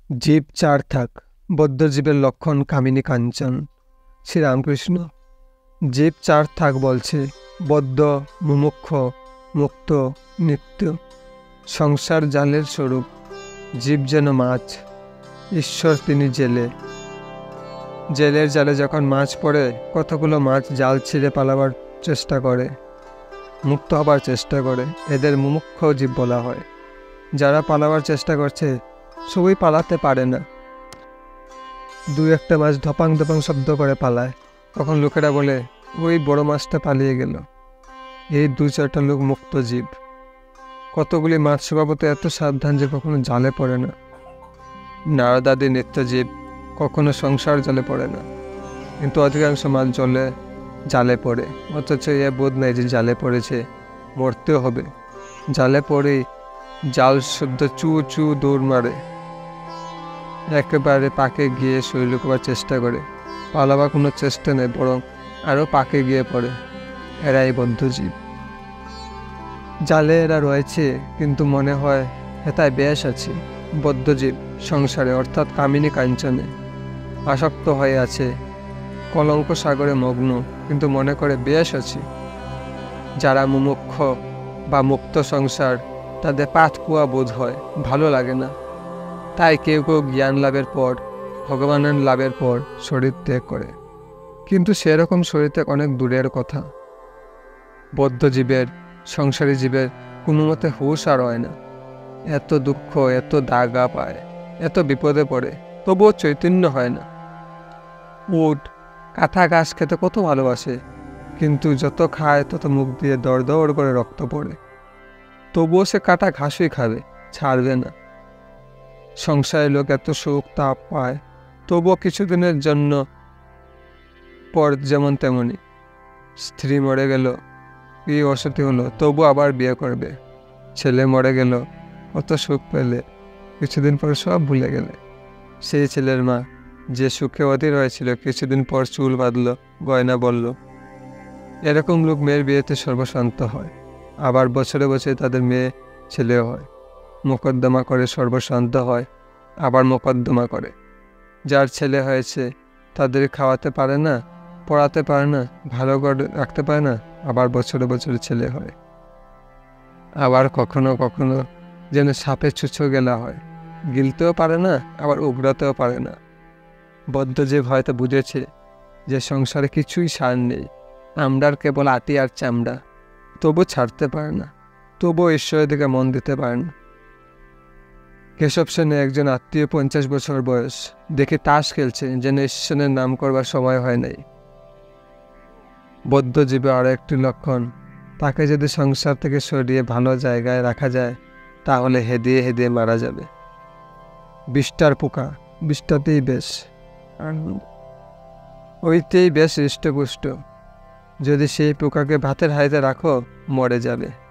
জীব চার থাক, বদ্ধজীবের লক্ষণ কামিনী কাঞ্চন। শ্রীরামকৃষ্ণ। জীব চার থাক বলছে, বদ্ধ, মুমুক্ষ, মুক্ত, নিত্য। সংসার জালের স্বরূপ, জীব যেন মাছ, ঈশ্বর তিনি জেলে। জেলের জালে যখন মাছ পড়ে, কতগুলো মাছ জাল ছিঁড়ে পালাবার চেষ্টা করে, মুক্ত হবার চেষ্টা করে, এদের মুমুক্ষ জীব বলা হয়। যারা পালাবার চেষ্টা করছে সবই পালাতে পারে না। দু একটা মাছ ধপাং ধপাং শব্দ করে পালায়, তখন লোকেরা বলে ওই বড় মাছটা পালিয়ে গেল। এই দু চারটা লোক মুক্ত জীব। কতগুলি মাছ স্বভাবত এত সাবধান যে কখনো জালে পড়ে না। নারদাদি নিত্যজীব কখনো সংসার জালে পড়ে না, কিন্তু অধিকাংশ মাছ জালে পড়ে, অথচ এ বোধ নেই যে জালে পড়েছে, মরতেও হবে। জালে পড়েই জাল শুদ্ধ চু চু দৌড় মারে, একেবারে পাকে গিয়ে শরীর লুকোবার চেষ্টা করে। পালাবার কোনো চেষ্টা নেই, বরং আরও পাকে গিয়ে পড়ে। এরাই বদ্ধজীব। জালে এরা রয়েছে, কিন্তু মনে হয় হেতায় বেশ আছে। বদ্ধজীব সংসারে অর্থাৎ কামিনী কাঞ্চনে আসক্ত হয়ে আছে, কলঙ্ক সাগরে মগ্ন, কিন্তু মনে করে বেশ আছে। যারা মুমুক্ষ বা মুক্ত সংসার, তাদের পাতকুয়া বোধ হয়, ভালো লাগে না। তাই কেউ কেউ জ্ঞান লাভের পর, ভগবানের লাভের পর শরীর ত্যাগ করে, কিন্তু সেরকম শরীর ত্যাগ অনেক দূরের কথা। বদ্ধজীবের, সংসারী জীবের কোনো মতে হুঁশ আর হয় না। এত দুঃখ, এত দাগা পায়, এত বিপদে পড়ে, তবুও চৈতন্য হয় না। উট, কাঁঠা ঘাস খেতে কত ভালোবাসে, কিন্তু যত খায় তত মুখ দিয়ে দর দর করে রক্ত পড়ে, তবুও সে কাঁটা ঘাসই খাবে, ছাড়বে না। সংসারের লোক এত সুখ তাপ পায়, তবুও কিছুদিনের জন্য পর যেমন তেমনই। স্ত্রী মরে গেল, কি অসতি হলো, তবু আবার বিয়ে করবে। ছেলে মরে গেল, কত সুখ পেলে, কিছুদিন পর সব ভুলে গেলে। সেই ছেলের মা যে সুখে অধীর হয়েছিল, কিছুদিন পর চুল বাঁধল, গয়না বলল। এরকম লোক মেয়ের বিয়েতে সর্বশান্ত হয়, আবার বছরে বছরে তাদের মেয়ে ছেলেও হয়। মোকদ্দমা করে সর্বশান্ত হয়, আবার মোকদ্দমা করে। যার ছেলে হয়েছে তাদের খাওয়াতে পারে না, পড়াতে পারে না, ভালো করে রাখতে পারে না, আবার বছরে বছরে ছেলে হয়। আবার কখনো কখনো যেন সাপে ছুঁচো গেলা হয়, গিলতেও পারে না, আবার উগড়াতেও পারে না। বদ্ধজীব হয়তো বুঝেছে যে সংসারে কিছুই সার নেই, আমরার কেবল আটি আর চামড়া, তবু ছাড়তে পারে না, তবুও ঈশ্বরের দিকে মন দিতে পারে না। কেশব সেনে একজন আত্মীয় 50 বছর বয়স, দেখে তাস খেলছে, যেন ঈশ্বরের নাম করবার সময় হয় নাই। বদ্ধজীবে আরও একটি লক্ষণ, তাকে যদি সংসার থেকে সরিয়ে ভালো জায়গায় রাখা যায়, তাহলে হেদিয়ে হেদিয়ে মারা যাবে। বিষ্ঠার পোকা, বিষ্ঠাতেই বেশ, ওইতেই বেশ হৃষ্টপুষ্ট। যদি সেই পোকাকে ভাতের হাঁড়িতে রাখো, মরে যাবে।